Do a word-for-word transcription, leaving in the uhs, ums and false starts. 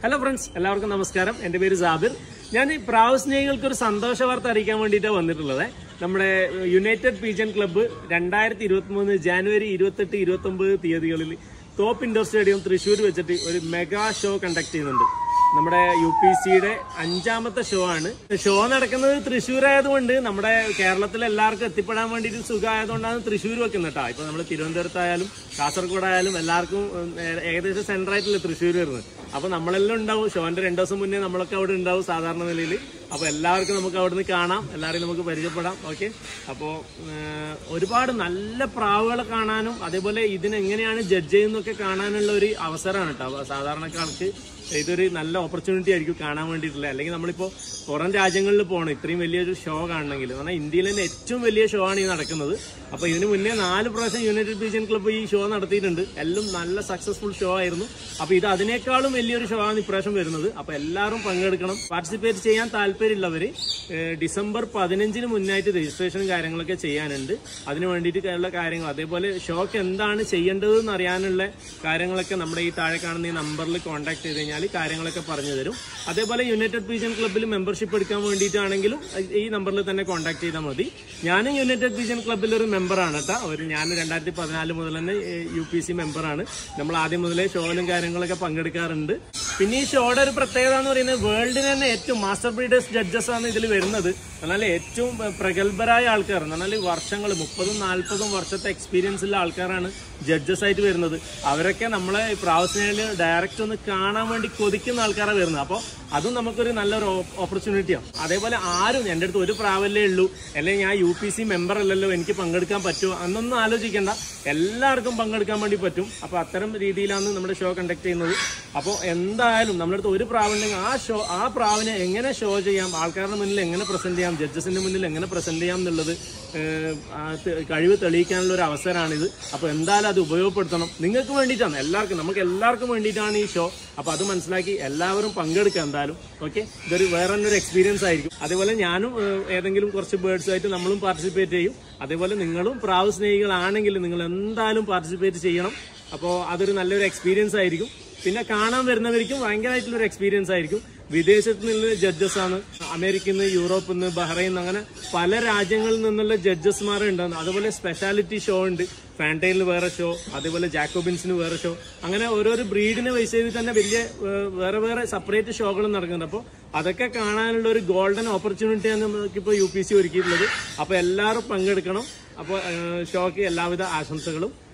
Hello friends, എല്ലാവർക്കും നമസ്കാരം. എൻ്റെ പേര് സാബിർ. ഞാൻ ഈ പ്രാവ് സ്നേഹികൾക്ക് ഒരു സന്തോഷ വാർത്ത അറിയിക്കാൻ വേണ്ടിയിട്ടാണ് വന്നിട്ടുള്ളത്. നമ്മുടെ യുണൈറ്റഡ് പീജൻ ക്ലബ്ബ് രണ്ടായിരത്തി ഇരുപത്തി മൂന്ന് ജാനുവരി ഇരുപത്തെട്ട് ഇരുപത്തി ഒമ്പത് തീയതികളിൽ തോപ്പ് ഇൻഡോർ സ്റ്റേഡിയം തൃശ്ശൂർ വെച്ചിട്ട് ഒരു മെഗാ ഷോ കണ്ടക്ട് ചെയ്യുന്നുണ്ട്. നമ്മുടെ യു പി സിയുടെ അഞ്ചാമത്തെ ഷോ ആണ്. ഷോ നടക്കുന്നത് തൃശ്ശൂർ ആയതുകൊണ്ട് നമ്മുടെ കേരളത്തിലെ എല്ലാവർക്കും എത്തിപ്പെടാൻ വേണ്ടിയിട്ട് സുഖമായതുകൊണ്ടാണ് തൃശ്ശൂർ വെക്കുന്നത് കേട്ടോ. ഇപ്പൊ നമ്മൾ തിരുവനന്തപുരത്തായാലും കാസർഗോഡായാലും എല്ലാവർക്കും ഏകദേശം സെൻട്രായിട്ടല്ലേ തൃശ്ശൂർ വരുന്നത്. അപ്പൊ നമ്മളെല്ലാം ഉണ്ടാവും. ഷോന്റെ രണ്ടു ദിവസം മുന്നേ നമ്മളൊക്കെ അവിടെ ഉണ്ടാവും സാധാരണ നിലയിൽ. അപ്പൊ എല്ലാവർക്കും നമുക്ക് അവിടെ നിന്ന് കാണാം, എല്ലാവരെയും നമുക്ക് പരിചയപ്പെടാം. ഓക്കെ, അപ്പോൾ ഒരുപാട് നല്ല പ്രാവുകളെ കാണാനും അതേപോലെ ഇതിനെങ്ങനെയാണ് ജഡ്ജ് ചെയ്യുന്നതൊക്കെ കാണാനുള്ള ഒരു അവസരമാണ് കേട്ടോ. സാധാരണക്കാർക്ക് ഇതൊരു നല്ല ഓപ്പർച്യൂണിറ്റി ആയിരിക്കും കാണാൻ വേണ്ടിയിട്ടുള്ളത്. അല്ലെങ്കിൽ നമ്മളിപ്പോൾ പുറം രാജ്യങ്ങളിൽ പോകണം ഇത്രയും വലിയൊരു ഷോ കാണണമെങ്കിൽ. കാരണം ഇന്ത്യയിലെ തന്നെ ഏറ്റവും വലിയ ഷോ ആണ് ഈ നടക്കുന്നത്. അപ്പോൾ ഇതിന് മുന്നേ നാല് പ്രാവശ്യം യുണൈറ്റഡ് പീജൻ ക്ലബ്ബ് ഈ ഷോ നടത്തിയിട്ടുണ്ട്. എല്ലാം നല്ല സക്സസ്ഫുൾ ഷോ ആയിരുന്നു. അപ്പോൾ ഇത് അതിനേക്കാളും വലിയൊരു ഷോ ആണ് ഇപ്രാവശ്യം വരുന്നത്. അപ്പോൾ എല്ലാവരും പങ്കെടുക്കണം. പാർട്ടിസിപ്പേറ്റ് ചെയ്യാൻ താല്പര്യമുള്ളവർ ഡിസംബർ പതിനഞ്ചിന് മുന്നായിട്ട് രജിസ്ട്രേഷനും കാര്യങ്ങളൊക്കെ ചെയ്യാനുണ്ട്. അതിന് വേണ്ടിയിട്ടുള്ള കാര്യങ്ങൾ അതേപോലെ ഷോക്ക് എന്താണ് ചെയ്യേണ്ടതെന്ന് അറിയാനുള്ള കാര്യങ്ങളൊക്കെ നമ്മുടെ ഈ താഴെ കാണുന്ന ഈ നമ്പറിൽ കോൺടാക്ട് ചെയ്ത് കഴിഞ്ഞാൽ കാര്യങ്ങളൊക്കെ പറഞ്ഞു തരും. അതേപോലെ യുണൈറ്റഡ് പീജൻ ക്ലബ്ബിൽ മെമ്പർഷിപ്പ് എടുക്കാൻ വേണ്ടിയിട്ടാണെങ്കിലും ഈ നമ്പറിൽ തന്നെ കോൺടാക്ട് ചെയ്താൽ മതി. ഞാനും യുണൈറ്റഡ് പീജൻ ക്ലബ്ബിൽ ഒരു മെമ്പറാണ് കേട്ടോ. ഒരു ഞാൻ രണ്ടായിരത്തി പതിനാല് മുതൽ തന്നെ യു പി സി മെമ്പറാണ്. നമ്മൾ ആദ്യം മുതലേ ഷോയിലും കാര്യങ്ങളൊക്കെ പങ്കെടുക്കാറുണ്ട്. പിന്നെ ഈ ഷോയുടെ ഒരു പ്രത്യേകത എന്ന് പറയുന്നത് വേൾഡിന് തന്നെ ഏറ്റവും മാസ്റ്റർ ബ്രീഡേഴ്സ് ജഡ്ജസ് ആണ് ഇതിൽ വരുന്നത്. എന്നാൽ ഏറ്റവും പ്രഗത്ഭരായ ആൾക്കാർ എന്നാൽ വർഷങ്ങൾ മുപ്പതും നാൽപ്പതും വർഷത്തെ എക്സ്പീരിയൻസ് ഉള്ള ആൾക്കാരാണ് ജഡ്ജസ് ആയിട്ട് വരുന്നത്. അവരൊക്കെ നമ്മളെ പ്രാവശ്യത്തിൽ ഡയറക്റ്റ് ഒന്ന് കാണാൻ വേണ്ടി കൊതിക്കുന്ന ആൾക്കാരാണ് വരുന്നത്. അപ്പോൾ അതും നമുക്കൊരു നല്ലൊരു ഓപ്പർച്യൂണിറ്റിയാണ്. അതേപോലെ ആരും എൻ്റെ അടുത്ത് ഒരു പ്രാവല്ലേ ഉള്ളൂ അല്ലെങ്കിൽ ഞാൻ യു പി സി മെമ്പർ അല്ലല്ലോ എനിക്ക് പങ്കെടുക്കാൻ പറ്റുമോ എന്നൊന്നും ആലോചിക്കേണ്ട. എല്ലാവർക്കും പങ്കെടുക്കാൻ വേണ്ടി പറ്റും. അപ്പോൾ അത്തരം രീതിയിലാണ് നമ്മുടെ ഷോ കണ്ടക്ട് ചെയ്യുന്നത്. അപ്പോൾ എന്തായാലും നമ്മുടെ അടുത്ത് ഒരു പ്രാവുണ്ടെങ്കിൽ ആ ഷോ ആ പ്രാവിനെ എങ്ങനെ ഷോ ചെയ്യാം, ആൾക്കാരുടെ മുന്നിൽ എങ്ങനെ പ്രസന്റ് ചെയ്യാം, ജഡ്ജസിന്റെ മുന്നിൽ എങ്ങനെ പ്രസന്റ് ചെയ്യാം എന്നുള്ളത് കഴിവ് തെളിയിക്കാനുള്ള ഒരു അവസരമാണിത്. അപ്പോൾ എന്തായാലും അത് ഉപയോഗപ്പെടുത്തണം. നിങ്ങൾക്ക് വേണ്ടിയിട്ടാണ്, എല്ലാവർക്കും നമുക്ക് എല്ലാവർക്കും വേണ്ടിയിട്ടാണ് ഈ ഷോ. അപ്പോൾ അത് മനസ്സിലാക്കി എല്ലാവരും പങ്കെടുക്കുക എന്തായാലും. ഓക്കെ, ഇതൊരു വേറെ ഒരു എക്സ്പീരിയൻസ് ആയിരിക്കും. അതേപോലെ ഞാനും ഏതെങ്കിലും കുറച്ച് ബേർഡ്സ് ആയിട്ട് നമ്മളും പാർട്ടിസിപ്പേറ്റ് ചെയ്യും. അതേപോലെ നിങ്ങളും പ്രാവ് സ്നേഹികളാണെങ്കിൽ നിങ്ങൾ എന്തായാലും പാർട്ടിസിപ്പേറ്റ് ചെയ്യണം. അപ്പോൾ അതൊരു നല്ലൊരു എക്സ്പീരിയൻസ് ആയിരിക്കും. പിന്നെ കാണാൻ വരുന്നവർക്കും ഭയങ്കരമായിട്ടുള്ളൊരു എക്സ്പീരിയൻസ് ആയിരിക്കും. വിദേശത്ത് നിന്നുള്ള ജഡ്ജസ് ആണ്, അമേരിക്കയിൽ നിന്ന്, യൂറോപ്പിൽ നിന്ന്, ബഹ്റൈൻ നിന്ന്, അങ്ങനെ പല രാജ്യങ്ങളിൽ നിന്നുള്ള ജഡ്ജസ്മാർ ഉണ്ടാകുന്നു. അതുപോലെ സ്പെഷ്യാലിറ്റി ഷോ ഉണ്ട്. ഫാൻറ്റൈനിൽ വേറെ ഷോ, അതേപോലെ ജാക്കോബിൻസിന് വേറെ ഷോ, അങ്ങനെ ഓരോരോ ബ്രീഡിനെ ബേസ് ചെയ്ത് തന്നെ വലിയ വേറെ വേറെ സെപ്പറേറ്റ് ഷോകളും നടക്കുന്നുണ്ട്. അപ്പോൾ അതൊക്കെ കാണാനുള്ള ഒരു ഗോൾഡൻ ഓപ്പർച്യൂണിറ്റിയാണ് നമുക്കിപ്പോൾ യു പി സി ഒരുക്കിയിട്ടുള്ളത്. അപ്പോൾ എല്ലാവരും പങ്കെടുക്കണം. അപ്പോൾ ഷോയ്ക്ക് എല്ലാവിധ ആശംസകളും.